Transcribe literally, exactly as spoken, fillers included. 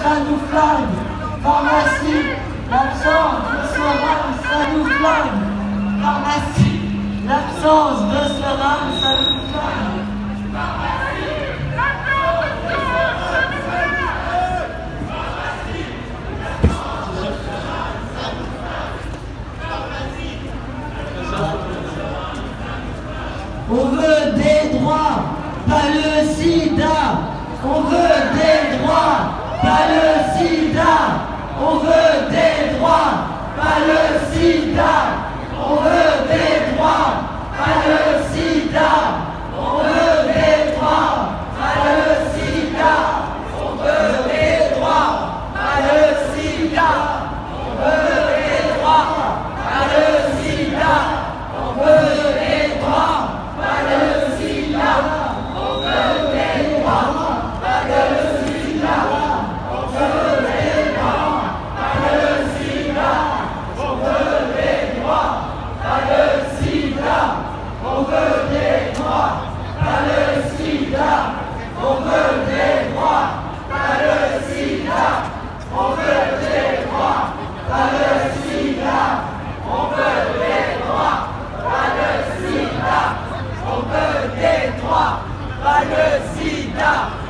ça nous flingue. Pharmacie, l'absence de seringue, ça nous flingue. Pharmacie, l'absence de seringue, ça nous flingue. On veut des droits, pas le sida. On veut des droits, pas le sida. On veut des droits, pas le sida. On veut des droits, pas le sida. On veut des droits, pas le sida. On veut des droits, pas le sida. On veut des droits, pas le sida. On veut des droits. Pas le sida.